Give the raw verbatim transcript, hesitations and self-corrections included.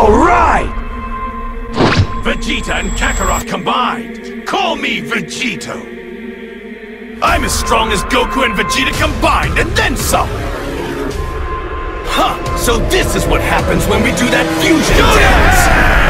Alright! Vegeta and Kakarot combined! Call me Vegito! I'm as strong as Goku and Vegeta combined, and then some! Huh, so this is what happens when we do that fusion dance!